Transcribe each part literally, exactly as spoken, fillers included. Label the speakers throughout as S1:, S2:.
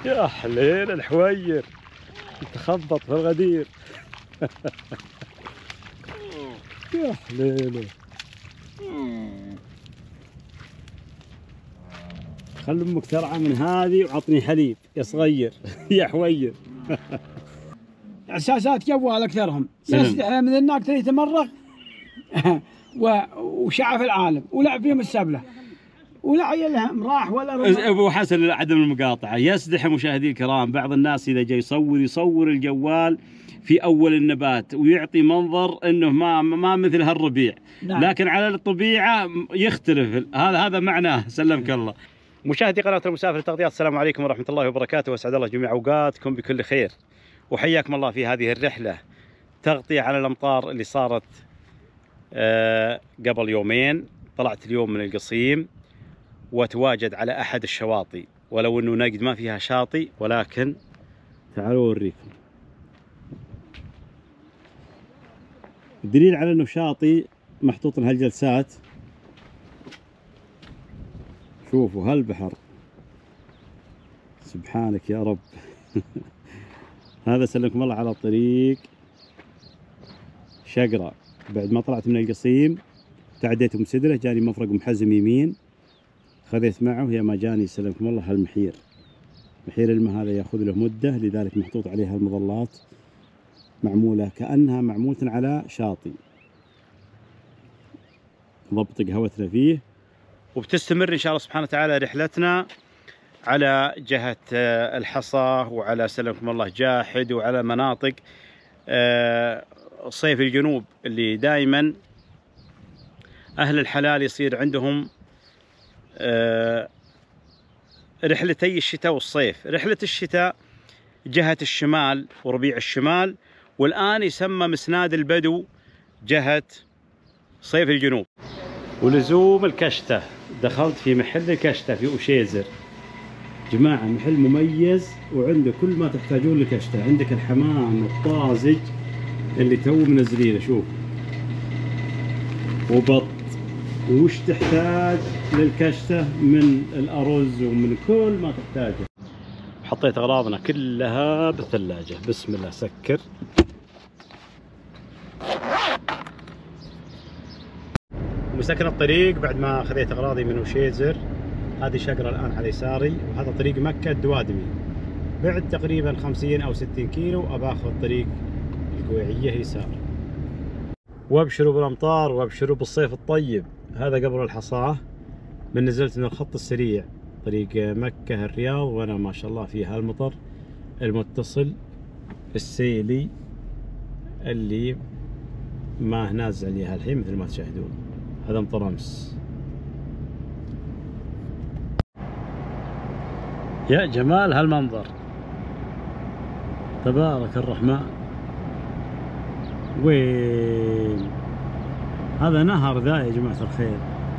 S1: يا حليل الحوير تخبط في الغدير. يا حليله. خل امك ترعى من هذه وعطني حليب يا صغير. يا حوير.
S2: اساسات جوال اكثرهم يسدح من هناك ثلاث مرة وشعف العالم ولعب فيهم السبله ولا عيلهم راح ولا رمى.
S1: ابو حسن عدم المقاطعه يسدح مشاهدي الكرام. بعض الناس اذا جاي يصور يصور الجوال في اول النبات ويعطي منظر انه ما ما مثل هالربيع. نعم. لكن على الطبيعه يختلف. هذا هذا معناه. سلمك الله. مشاهدي قناه المسافر التغطيات، السلام عليكم ورحمه الله وبركاته، واسعد الله جميع اوقاتكم بكل خير، وحياكم الله في هذه الرحله تغطيه على الامطار اللي صارت آه قبل يومين. طلعت اليوم من القصيم وتواجد على احد الشواطئ، ولو انه نجد ما فيها شاطئ، ولكن تعالوا اوريكم. الدليل على انه شاطئ محطوط لها الجلسات. شوفوا هالبحر، سبحانك يا رب. هذا سلمكم الله على طريق شقرة. بعد ما طلعت من القصيم تعديت مسدله، جاني مفرق محزم يمين، خذيت معه. يا ما جاني سلمكم الله هالمحير. محير الماء هذا ياخذ له مده، لذلك محطوط عليها المظلات معموله كانها معموله على شاطئ. نضبط قهوتنا فيه، وبتستمر ان شاء الله سبحانه وتعالى رحلتنا على جهه الحصى وعلى سلمكم الله جاحد وعلى مناطق صيف الجنوب اللي دائما اهل الحلال يصير عندهم رحلتي الشتاء والصيف. رحله الشتاء جهه الشمال وربيع الشمال، والان يسمى مسناد البدو جهه صيف الجنوب. ولزوم الكشته دخلت في محل الكشته في أشيزر. جماعه محل مميز وعنده كل ما تحتاجون للكشته. عندك الحمام الطازج اللي تو منزلينه، شوف، وبط، وش تحتاج للكشته من الارز ومن كل ما تحتاجه. حطيت اغراضنا كلها بالثلاجه. بسم الله. سكر. مسكنا الطريق بعد ما خذيت اغراضي من وشيزر. هذه شقرة الان على يساري، وهذا طريق مكة الدوادمي. بعد تقريبا خمسين او ستين كيلو اباخذ طريق القويعية يسار. وابشروا بالامطار وابشروا بالصيف الطيب. هذا قبر الحصاه من نزلت من الخط السريع طريق مكة الرياض، وانا ما شاء الله في هالمطر المتصل السيلي اللي ما نازل عليها الحين مثل ما تشاهدون. هذا مطر امس. يا جمال هالمنظر، تبارك الرحمن. وين هذا؟ نهر ذا يا جماعة الخير،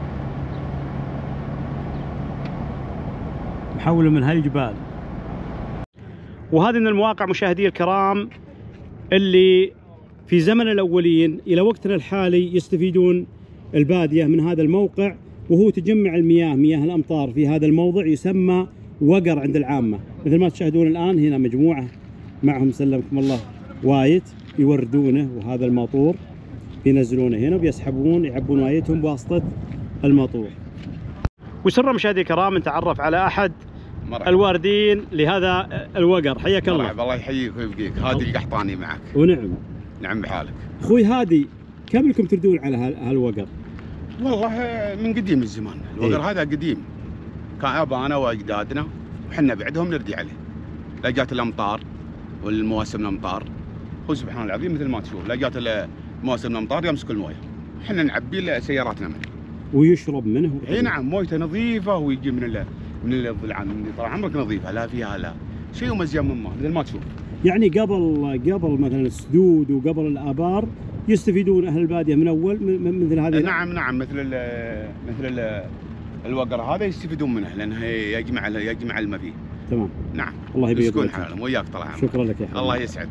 S1: محول من هالجبال. وهذه من المواقع مشاهدي الكرام اللي في زمن الأولين إلى وقتنا الحالي يستفيدون البادية من هذا الموقع، وهو تجمع المياه، مياه الأمطار في هذا الموضع يسمى وقر عند العامة. مثل ما تشاهدون الآن هنا مجموعة معهم سلمكم الله وايت يوردونه، وهذا الماطور ينزلونه هنا وبيسحبون يعبون وايتهم بواسطة الماطور. وسر مشاهدي الكرام نتعرف على أحد مرحبا. الواردين لهذا الوقر. حياك الله.
S3: مرحبا. الله يحييك ويبقيك. هادي القحطاني معك.
S1: ونعم.
S3: نعم بحالك.
S1: اخوي هادي، كم لكم تردون على هالوقر؟
S3: والله من قديم الزمان الوقر. إيه؟ هذا قديم، كان ابانا واجدادنا وحنا بعدهم نردي عليه. لا جات الامطار والمواسم الامطار، هو سبحان العظيم مثل ما تشوف، لا جات مواسم الامطار يمسك المويه، احنا نعبي سياراتنا منه
S1: ويشرب منه.
S3: اي نعم، مويته نظيفه، ويجي من ال من الضلعان من طال عمرك نظيفه، لا فيها لا شيء مزيان من ماء مثل ما تشوف.
S1: يعني قبل قبل مثلا السدود وقبل الابار يستفيدون اهل الباديه من اول من مثل هذه.
S3: نعم نعم، مثل ال مثل ال الوقر هذا يستفيدون منه لانه يجمع يجمع الماء فيه.
S1: تمام.
S3: نعم.
S1: الله يبيض
S3: يسكن حالهم وياك طال عمرك.
S1: شكرا لك يا حبيبي.
S3: الله يسعدك.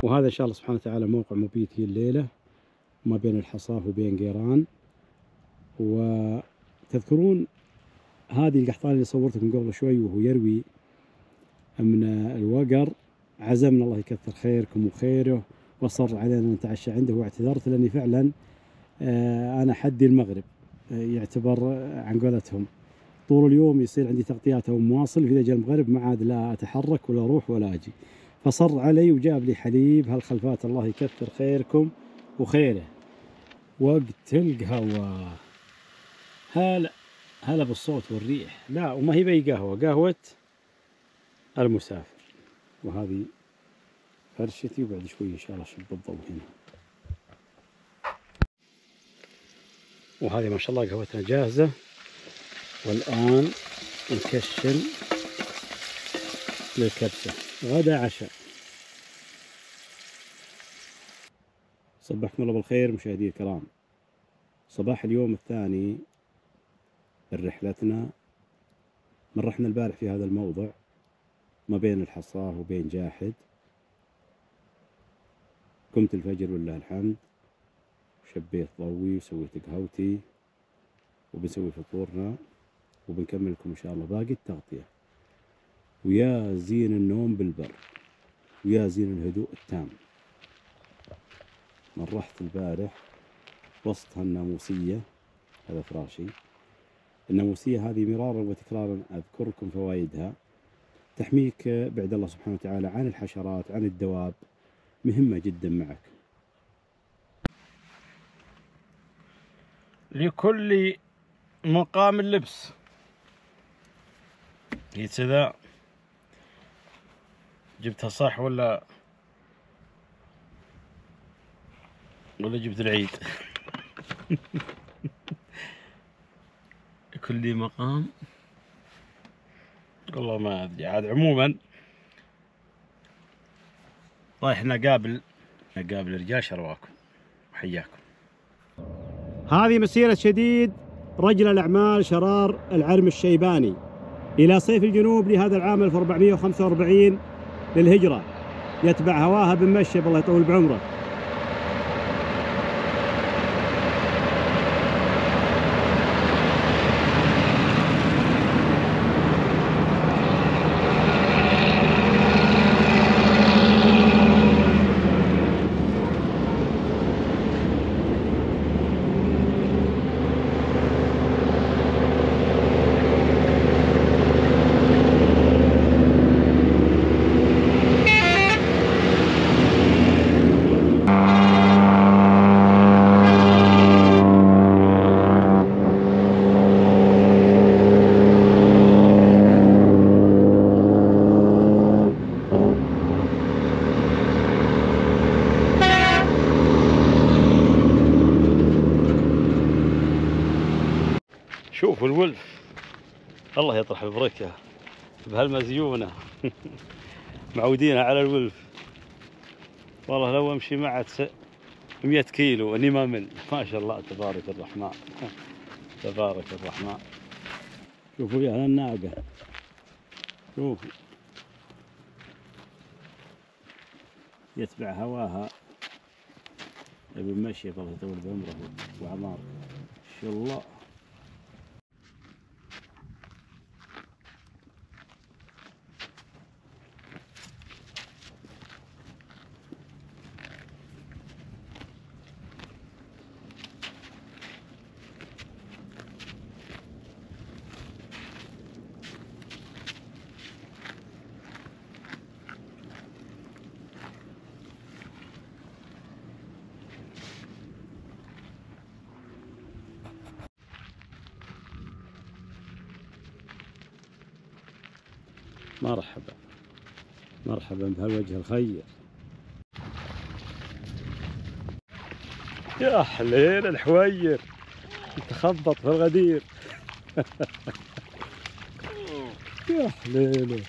S4: وهذا إن شاء الله سبحانه وتعالى موقع مبيتي الليلة ما بين الحصاف وبين قيران. وتذكرون هذه القحطان اللي صورتكم قبل شوي وهو يروي من الوقر، عزمنا الله يكثر خيركم وخيره وصر علينا نتعشى عنده، واعتذرت لأني فعلا أنا حدي المغرب يعتبر عن قولتهم طول اليوم يصير عندي تغطيات أو مواصل، في جاء المغرب ما عاد لا أتحرك ولا أروح ولا أجي، فصر علي وجاب لي حليب هالخلفات الله يكثر خيركم وخيره. وقت القهوة هلا هلا بالصوت والريح، لا وما هي بي قهوة، قهوة المسافر. وهذه فرشتي وبعد شوي إن شاء الله شب الضوء هنا. وهذه ما شاء الله قهوتنا جاهزة، والآن نكشن للكبسة غدا عشاء. صبحكم الله بالخير مشاهدي الكرام. صباح اليوم الثاني من رحلتنا، من رحنا البارح في هذا الموضع ما بين الحصاه وبين جاحد. قمت الفجر ولله الحمد، شبيت ضوي وسويت قهوتي وبنسوي فطورنا وبنكمل لكم ان شاء الله باقي التغطية. ويا زين النوم بالبر ويا زين الهدوء التام. من رحت البارح وسط هالناموسية، هذا فراشي. الناموسية هذه مرارا وتكرارا أذكر لكم فوائدها، تحميك بعد الله سبحانه وتعالى عن الحشرات عن الدواب، مهمة جدا معك.
S1: لكل مقام اللبس هي كذا. جبتها صح ولا ولا جبت العيد؟ لكل مقام والله ما ادري عاد. عموما رايح نقابل نقابل رجال شرواكم وحياكم.
S4: هذه مسيرة شديد رجل الأعمال شرار العرم الشيباني إلى صيف الجنوب لهذا العام ألف وأربعمئة وخمسة وأربعين للهجرة، يتبع هواها بن مشيب الله يطول بعمره.
S1: شوفوا الولف الله يطرح البركة بهالمزيونة. معودين على الولف والله، لو امشي معه مئة كيلو اني ما مل. ما شاء الله تبارك الرحمن تبارك الرحمن.
S4: شوفوا يا الناقة، شوفوا
S1: يتبع هواها ابن مشي الله يطول بعمره وعماره ان شاء الله.
S4: مرحبا مرحبا بهالوجه الخير.
S1: يا حليل الحوير تخبط في الغدير.
S4: يا حليله،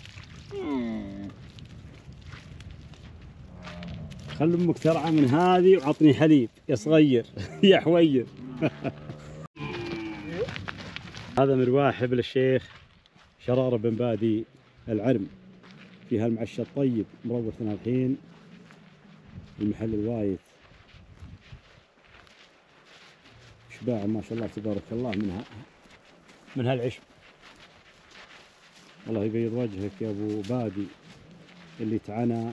S1: خل امك ترعى من هذه وعطني حليب يا صغير. يا حوير.
S4: هذا مرواح ابن الشيخ شرار بن بادي العرم في هالمعشى الطيب، مروتنا الحين المحل الوايد شباع ما شاء الله تبارك الله منها من هالعشب. الله يبيض وجهك يا ابو بادي اللي تعانى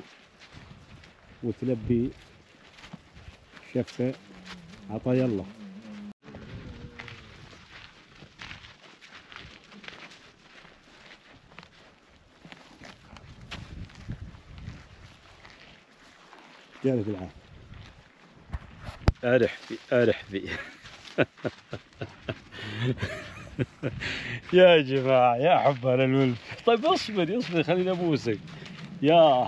S4: وتلبي شفه عطايا الله. جالك العافية.
S1: ارحبي ارحبي. يا جماعة يا حبا للولف. طيب اصبر اصبر خليني ابوسك يا.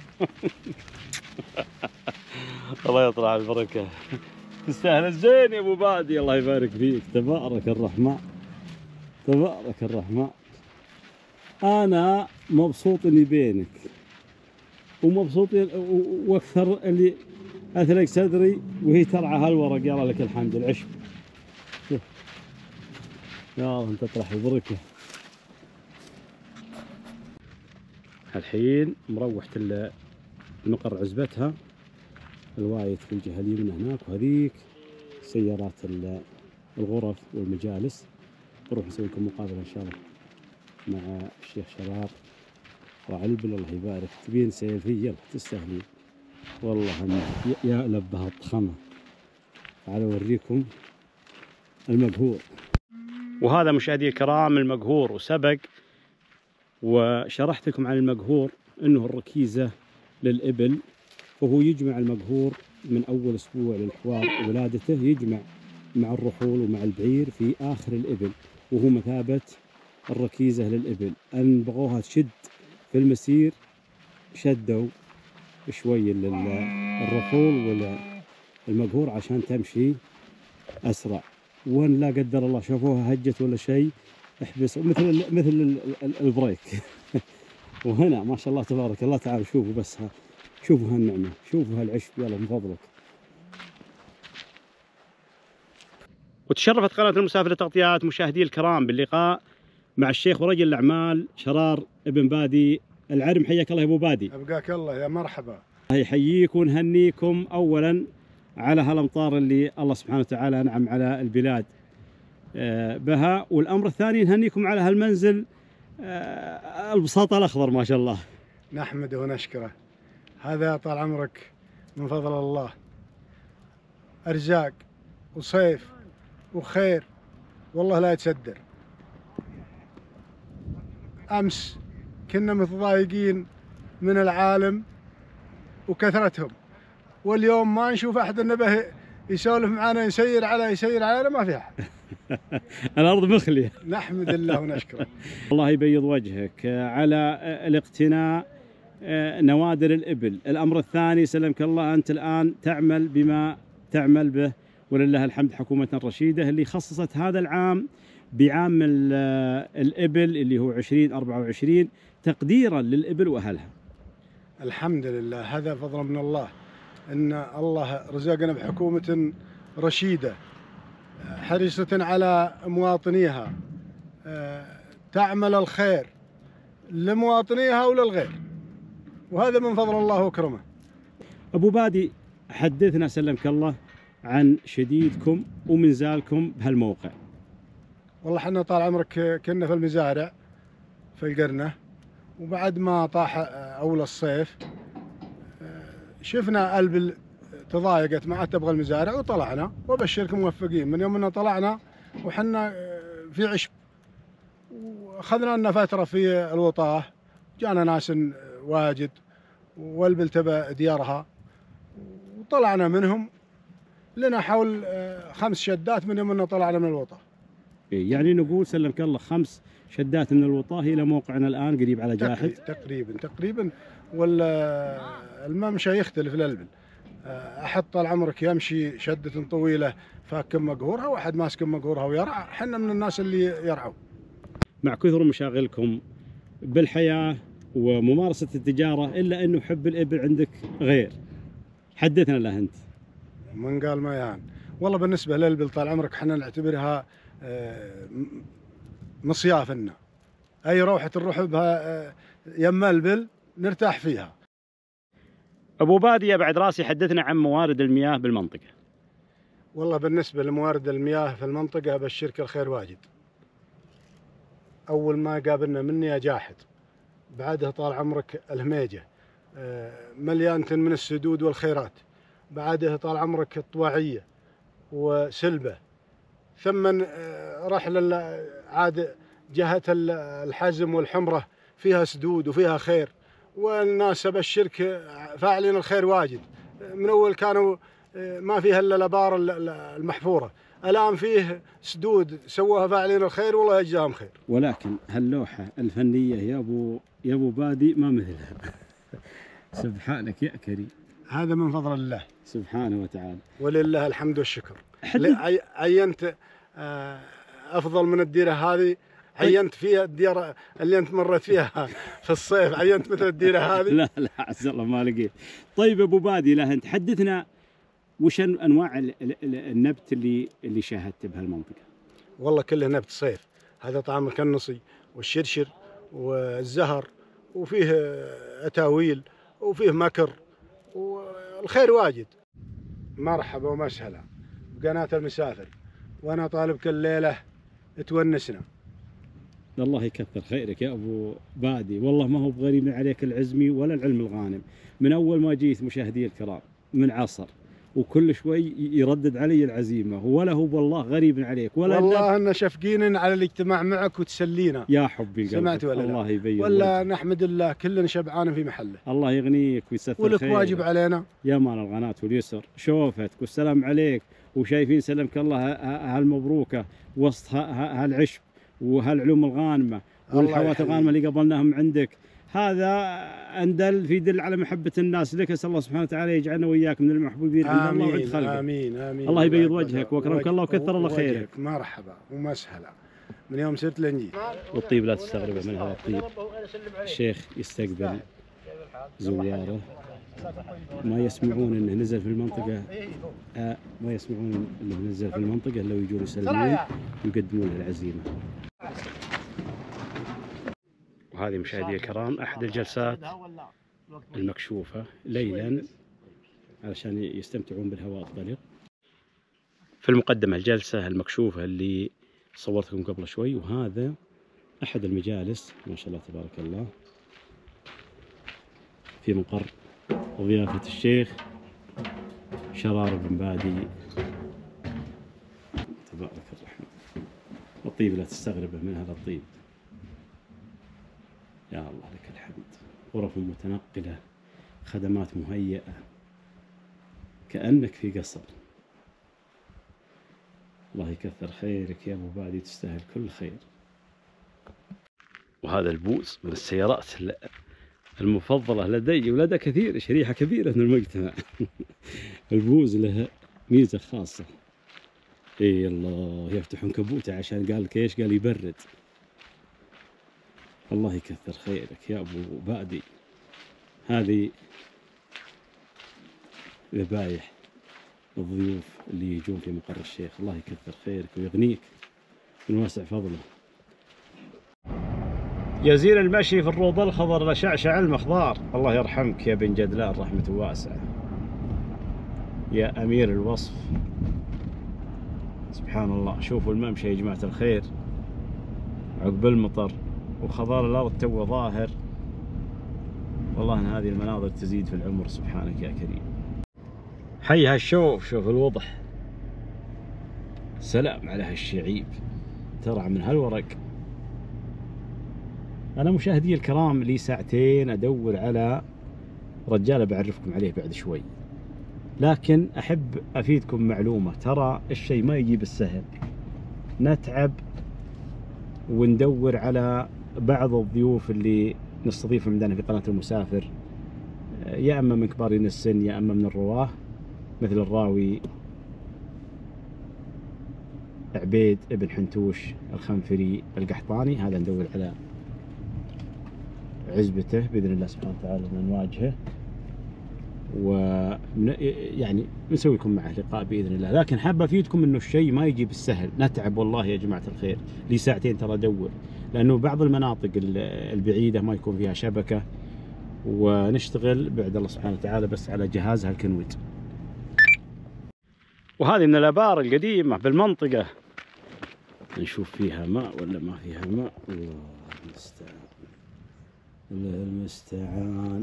S1: الله يطلع البركة. تستاهل الزين يا ابو بادي. الله يبارك فيك. تبارك الرحمن تبارك الرحمن. انا مبسوط اني بينك ومبسوط واكثر اللي اثلق صدري وهي ترعى هالورق. يلا لك الحمد. العشب يا الله انت تطرح البركه. الحين مروحة المقر عزبتها الوايد في الجهه اليمنى هناك، وهذيك سيارات الغرف والمجالس. نروح نسوي لكم مقابله ان شاء الله مع الشيخ شرار وعلبل. الله يبارك. تبين سيلفي؟ يلا تستاهلين والله. يا لبها الطخمه. تعالوا اوريكم المقهور. وهذا مشاهدي الكرام المقهور. وسبق وشرحت لكم عن المقهور انه الركيزه للابل، وهو يجمع المقهور من اول اسبوع للحوار ولادته، يجمع مع الرحول ومع البعير في اخر الابل، وهو مثابه الركيزه للابل. ان بغوها تشد في المسير شدوا شوي للرحول والمقهور عشان تمشي اسرع. وان لا قدر الله شافوها هجت ولا شيء احبس مثل مثل البريك. وهنا ما شاء الله تبارك الله. تعالوا شوفوا بس ها. شوفوا هالنعمه، شوفوا هالعشب يلا من فضلك. وتشرفت قناه المسافر لتغطيات مشاهدي الكرام باللقاء مع الشيخ ورجل الاعمال شرار ابن بادي العرم. حياك الله يا ابو بادي.
S2: ابقاك الله يا مرحبا.
S4: يحييكم ونهنيكم اولا على هالامطار اللي الله سبحانه وتعالى انعم على البلاد بها، والامر الثاني نهنيكم على هالمنزل البساط الاخضر ما شاء الله.
S2: نحمده ونشكره. هذا طال عمرك من فضل الله. ارزاق وصيف وخير والله لا يتصدر. امس كنا متضايقين من العالم وكثرتهم، واليوم ما نشوف احد انه يسولف معنا يسير على يسير علينا. ما في احد.
S4: الارض مخليه.
S2: نحمد الله ونشكره.
S4: الله يبيض وجهك على الاقتناء نوادر الابل. الامر الثاني سلمك الله انت الان تعمل بما تعمل به ولله الحمد. حكومتنا الرشيده اللي خصصت هذا العام بعام الابل اللي هو عشرين أربعة وعشرين تقديرا للابل واهلها.
S2: الحمد لله. هذا فضل من الله ان الله رزقنا بحكومه رشيده حريصه على مواطنيها، تعمل الخير لمواطنيها وللغير، وهذا من فضل الله وكرمه.
S4: ابو بادي حدثنا سلمك الله عن شديدكم ومنزالكم بهالموقع.
S2: والله احنا طال عمرك كنا في المزارع في القرنه، وبعد ما طاح اول الصيف شفنا البل تضايقت ما عاد تبغى المزارع وطلعنا، وابشركم موفقين. من يوم ان طلعنا وحنا في عشب، واخذنا لنا فتره في الوطاه، جانا ناس واجد والبل تبى ديارها وطلعنا منهم. لنا حول خمس شدات من يوم ان طلعنا من الوطاه.
S4: يعني نقول سلمك الله خمس شدات من الوطاه الى موقعنا الان قريب على جاحد.
S2: تقريبا تقريبا. والممشى يختلف الالبل. احد طال عمرك يمشي شده طويله فاكم مقهورها، واحد ماسك مقهورها ويرعى. احنا من الناس اللي يرعوا.
S4: مع كثر مشاغلكم بالحياه وممارسه التجاره الا انه حب الابل عندك غير. حدثنا له انت.
S2: من قال ما يهان. والله بالنسبه للابل طال عمرك احنا نعتبرها مصياف لنا. اي روحه نروح بها يم البل نرتاح فيها.
S1: ابو باديه بعد راسي حدثنا عن موارد المياه بالمنطقه.
S2: والله بالنسبة لموارد المياه في المنطقة بشرك الخير واجد. أول ما قابلنا مني جاحد، بعدها طال عمرك الهميجة مليانة من السدود والخيرات، بعدها طال عمرك الطواعية وسلبة، ثم رحل عاد جهة الحزم والحمرة فيها سدود وفيها خير، والناس بالشرك فاعلين الخير واجد. من أول كانوا ما فيها إلا الآبار المحفورة، الآن فيه سدود سووها فاعلين الخير والله يجزاهم خير.
S1: ولكن هاللوحة الفنية يا أبو يا أبو بادي ما مثلها. سبحانك يا كريم.
S2: هذا من فضل الله
S1: سبحانه وتعالى،
S2: ولله الحمد والشكر. عينت أفضل من الديرة هذه، عينت فيها الديرة اللي أنت مرت فيها في الصيف، عينت مثل الديرة هذه.
S1: لا لا عز الله ما لقيت. طيب أبو بادي، لا أنت حدثنا وش انواع النبت اللي اللي شاهدت بهالمنطقه؟
S2: والله كله نبت صيف، هذا طعام الكنصي والشرشر والزهر، وفيه اتاويل وفيه مكر، والخير واجد. مرحبا ومسهلا بقناة المسافر، وانا طالبك الليله تونسنا.
S1: الله يكثر خيرك يا ابو بادي، والله ما هو بغريب عليك العزمي ولا العلم الغانم. من اول ما جيت مشاهدي الكرام من عصر وكل شوي يردد علي العزيمه، ولا هو والله غريب عليك ولا
S2: والله ان شفقين على الاجتماع معك وتسلينا
S1: يا حبي القلب.
S2: سمعت ولا
S1: الله
S2: لا؟
S1: يبين
S2: ولا
S1: وجه.
S2: نحمد الله كلنا شبعان في محله.
S1: الله يغنيك ويستر خيرك.
S2: ولك واجب علينا
S1: يا مال الغناة واليسر، شوفتك والسلام عليك، وشايفين سلمك الله هالمبروكه وسط هالعشب وهالعلوم الغانمه والحوات الغانمه اللي قبلناهم عندك. هذا اندل في دل على محبه الناس لك. اسال الله سبحانه وتعالى يجعلنا واياك من المحبوبين عند الله وعند خلقه.
S2: امين امين.
S1: الله يبيض وجهك واكرمك الله وكثر الله خيرك.
S2: مرحبا ومسهلا من يوم سرت لنجي.
S1: والطيب لا تستغربه من هذا الطيب. الشيخ يستقبل زواره ما يسمعون انه نزل في المنطقه، آه ما يسمعون انه نزل في المنطقه الا ويجون يسلمون ويقدمون له العزيمه. وهذه مشاهدي الكرام احد الجلسات المكشوفه ليلا علشان يستمتعون بالهواء الطلق. في المقدمه الجلسه المكشوفه اللي صورتكم قبل شوي، وهذا احد المجالس ما شاء الله تبارك الله في مقر ضيافة الشيخ شرار بن بادي تبارك الرحمن. والطيب لا تستغربه من هذا الطيب. يا الله لك الحمد. غرف متنقلة، خدمات مهيئة، كأنك في قصر. الله يكثر خيرك يا أبو بادي، تستاهل كل خير. وهذا البوز من السيارات المفضلة لدي ولدى كثير، شريحة كبيرة من المجتمع. البوز له ميزة خاصة. اي الله يفتحون كبوته عشان قال لك ايش؟ قال يبرد. الله يكثر خيرك يا ابو بادي. هذه ذبايح الضيوف اللي يجون في مقر الشيخ. الله يكثر خيرك ويغنيك من واسع فضله. يزين المشي في الروض الخضر لشعشع المخضار. الله يرحمك يا بن جدلان رحمة واسعة، يا أمير الوصف. سبحان الله. شوفوا الممشى يا جماعة الخير عقب المطر وخضار الأرض تو ظاهر. والله أن هذه المناظر تزيد في العمر. سبحانك يا كريم. حي هالشوف، شوف الوضح. سلام على هالشعيب ترعى من هالورق. أنا مشاهدي الكرام لي ساعتين أدور على رجال بعرفكم عليه بعد شوي، لكن أحب أفيدكم معلومة. ترى الشيء ما يجي بالسهل، نتعب وندور على بعض الضيوف اللي نستضيفهم عندنا في قناة المسافر، يا أما من كبارين السن يا أما من الرواه، مثل الراوي عبيد ابن حنتوش الخنفري القحطاني. هذا ندور على عزبته بإذن الله سبحانه وتعالى نواجهه، و يعني نسوي لكم معه لقاء بإذن الله. لكن حابة أفيدكم إنه الشيء ما يجي بالسهل، نتعب والله يا جماعة الخير. لي ساعتين ترى أدور، لأنه بعض المناطق البعيدة ما يكون فيها شبكة، ونشتغل بعد الله سبحانه وتعالى بس على جهازها الكنويج. وهذه من الآبار القديمة بالمنطقة، نشوف فيها ماء ولا ما فيها ماء. الله المستعان، الله المستعان.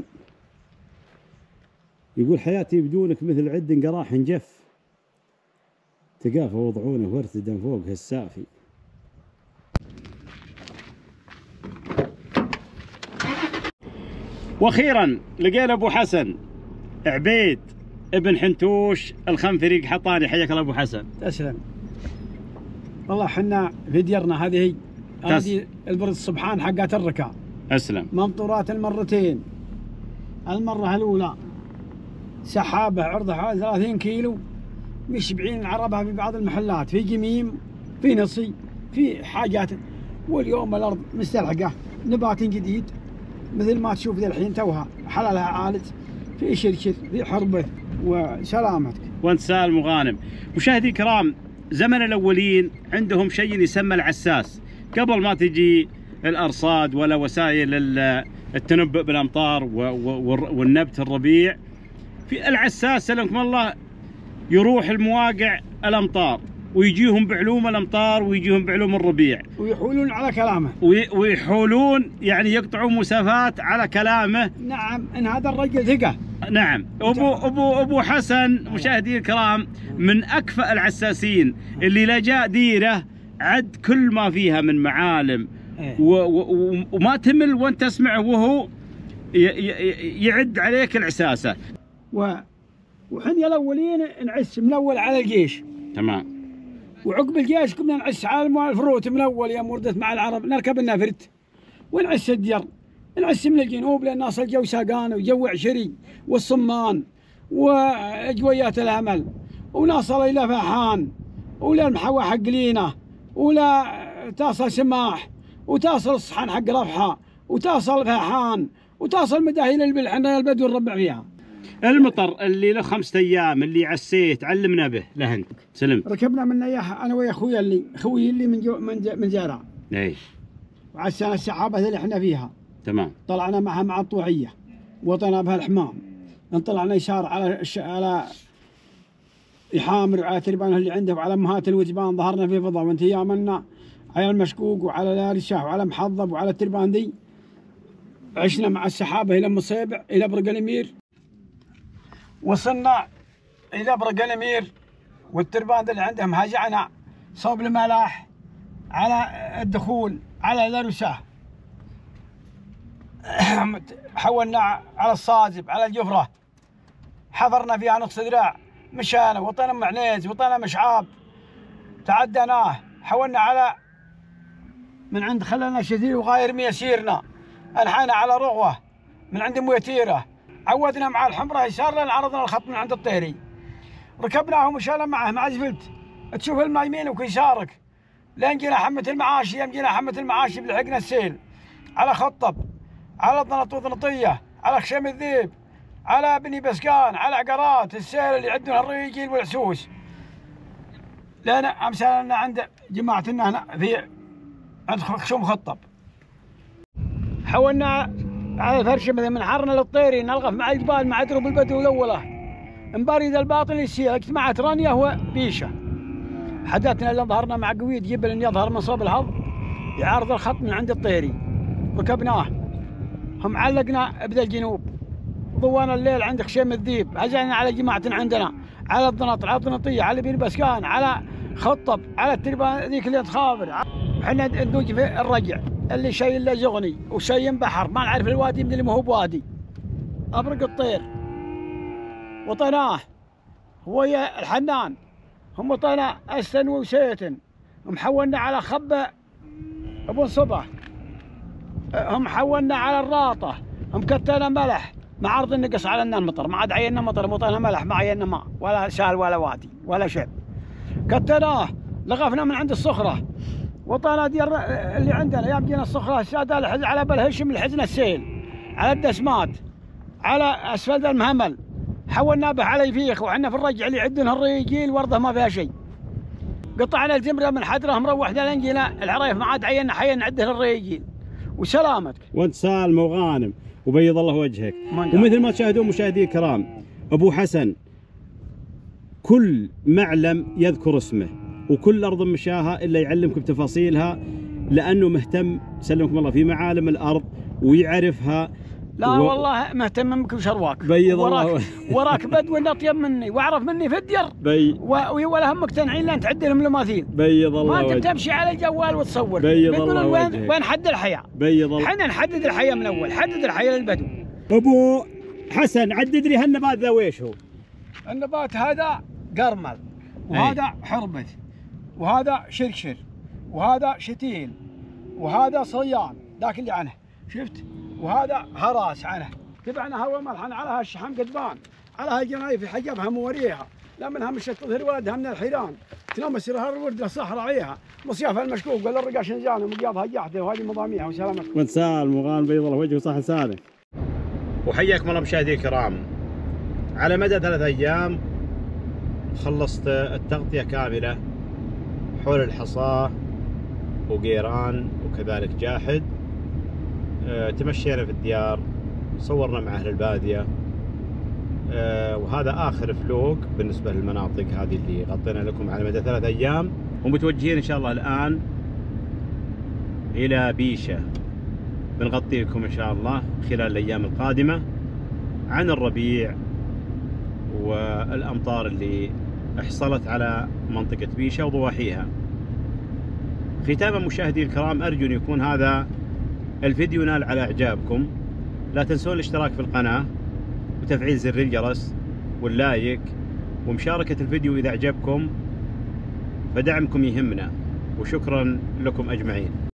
S1: يقول حياتي بدونك مثل عد قراح جف، تقافى وضعونه وارتدا فوق هالسافي. واخيرا لقينا ابو حسن عبيد ابن حنتوش الخنفري قحطاني. حياك الله ابو حسن.
S5: تسلم. والله حنا في ديرنا هذه هذه البرد الصبحان حقات الركا.
S1: اسلم.
S5: ممطورات المرتين. المره الاولى سحابه عرضها حوالي ثلاثين كيلو، مشبعين العربه في بعض المحلات، في جميم، في نصي، في حاجات. واليوم الارض مستلحقه نبات جديد مثل ما تشوف ذي الحين توها حلالها عالج، في شرشر، في حربه، وسلامتك.
S1: وانت سالم وغانم. مشاهدي الكرام، زمن الاولين عندهم شيء يسمى العساس، قبل ما تجي الارصاد ولا وسائل التنبؤ بالامطار والنبت الربيع. في العساس سلمكم الله يروح المواقع الامطار ويجيهم بعلوم الامطار ويجيهم بعلوم الربيع،
S5: ويحولون على كلامه،
S1: ويحولون يعني يقطعون مسافات على كلامه.
S5: نعم، ان هذا الرجل ثقه.
S1: نعم. ابو ابو ابو حسن مشاهدي الكرام من اكفأ العساسين اللي لجاء ديره عد كل ما فيها من معالم، و و وما تمل وانت تسمعه وهو يعد عليك العساسه.
S5: و وحنا الاولين نعس من اول على الجيش.
S1: تمام.
S5: وعقب الجيش كنا نعس على الفروت من اول يوم وردت مع العرب، نركب النفرت ونعس الدير، نعس من الجنوب لان اصل الجو ساقان وجو عشري والصمان واجويات الامل، ونصل الى فاحان ولا المحوى حق لينا، ولا تصل سماح، وتصل الصحن حق رفحه، وتصل فاحان، وتصل مداهيل البلحن البدو نربع فيها.
S1: المطر اللي له خمسة ايام اللي عسيت علمنا به له انت. سلم.
S5: ركبنا من اياه انا ويا اخويا اللي خوي اللي من جو من من جارع.
S1: اي.
S5: وعسانا السحابه اللي احنا فيها.
S1: تمام.
S5: طلعنا معها مع الطوعيه وطلعنا بها الحمام، انطلعنا يسار على الش... على يحامر وعلى تربان اللي عنده وعلى امهات الوجبان، ظهرنا في فضاء وانت يامنا على المشكوك وعلى الارشاح وعلى محضب وعلى التربان دي. عشنا مع السحابه الى مصيبع الى برق الامير، وصلنا الى برق الامير والتربان اللي عندهم هاجعنا صوب الملاح على الدخول على الارشاح. حولنا على الصاجب على الجفره، حفرنا فيها نص ذراع، مشانا وطينا معنيز وطينا مشعاب، تعدناه، حولنا على من عند خلنا شذير وغاير ميسيرنا، انحينا على رغوه من عند مويتيره، عودنا مع الحمراء يسار لنا عرضنا الخط من عند الطيري، ركبناهم ومشينا معه مع زفلت، تشوف الماء يمينك ويسارك لين جينا حمة المعاشي. يوم جينا حمة المعاشي بلحقنا السيل على خطب، على طنطوط نطيه، على خشم الذيب، على بني بسكان، على عقارات السيل اللي عندنا الريجيل والعسوس. لان امثالنا عند جماعتنا هنا في عند خشوم خطب. حولنا على الفرشه مثلا من حرنا للطيري، نلغف مع الجبال مع دروب البدو الاوله، مبارد الباطن يسير اجتمعت رانيه وبيشه. حدثنا اللي ظهرنا مع قويد جبل يظهر من صوب الهض يعارض الخط من عند الطيري، ركبناه، هم علقنا بذا الجنوب، ضوانا الليل عند خشيم الذيب، هجعنا على جماعتنا عندنا، على الضنط، على الضنطيه، على بير بسكان، على خطب، على التربان ذيك اللي تخابر. احنا ندوج في الرجع اللي شيء له زغني وشيء بحر، ما نعرف الوادي من اللي ما هو بوادي. ابرق الطير وطيناه هو الحنان، هم طينا اسن وسيتن، محولنا على خبه ابو صبح، هم حولنا على الراطه، هم كتنا ملح مع عرض النقص على لنا المطر، ما عاد عينا مطر، مطرنا ملح، ما عينا ماء ولا سال ولا وادي ولا شيء. كتناه، لغفنا من عند الصخره، وطانا ديال اللي عندنا يوم جينا الصخره الساده على بالهشم الحزن السيل، على الدسمات، على اسفل المهمل، حولنا به على يفيخ، وحنا في الرجع اللي عندنا الريجيل ورده ما فيها شيء. قطعنا الجمره من حدره مروحنا لين جينا العريف، ما عاد عينا حيا نعده الريجيل. وسلامتك.
S1: وانت سالم وغانم. وبيض الله وجهك. ومثل ما تشاهدون مشاهدي الكرام، ابو حسن كل معلم يذكر اسمه، وكل ارض مشاها الا يعلمكم تفاصيلها، لانه مهتم سلمكم الله في معالم الارض ويعرفها.
S5: لا و... والله مهتم بك وشرواك.
S1: بيض
S5: وراك
S1: الله
S5: وراك بدو انت اطيب مني واعرف مني في الدير.
S1: بي
S5: و... ولا هم مقتنعين لان تعدل لهم المماثيل.
S1: بيض الله
S5: ما انت
S1: وجهك.
S5: بتمشي على الجوال وتصور.
S1: بيض الله
S5: وين
S1: وجهك.
S5: وين حد الحياه؟
S1: بيض الله.
S5: احنا نحدد الحياه من اول، حدد الحياه للبدو.
S1: ابو حسن عدد لي هالنبات ذا ويش هو؟
S5: النبات هذا قرمل، وهذا حربت، وهذا شرشر، وهذا شتيل، وهذا صيان ذاك اللي عنه شفت، وهذا هراس عنه. تبعنا هوا ملحن على هالشحم قدبان، على هالجنايف حجبها موريها، لا منها مشت تظهر ولدها من الحيران، تنام يصير الورد للصحراء عليها، مصيافها المشكوك ولا الرقا شنزانه ومقياضها جاحده وهذه مضاميها وسلامتكم.
S1: وانسال مغان بيض الله وجهه وصح لسانك. وحياكم الله مشاهدي الكرام. على مدى ثلاث ايام خلصت التغطيه كامله حول الحصاه وقيران وكذلك جاحد. أه تمشينا في الديار، صورنا مع اهل الباديه. أه وهذا اخر فلوق بالنسبه للمناطق هذه اللي غطينا لكم على مدى ثلاث ايام، ومتوجهين ان شاء الله الان الى بيشه. بنغطي لكم ان شاء الله خلال الايام القادمه عن الربيع والامطار اللي حصلت على منطقه بيشه وضواحيها. ختاما مشاهدي الكرام، ارجو ان يكون هذا الفيديو نال على اعجابكم. لا تنسون الاشتراك في القناه وتفعيل زر الجرس واللايك ومشاركه الفيديو اذا اعجبكم، فدعمكم يهمنا، وشكرا لكم اجمعين.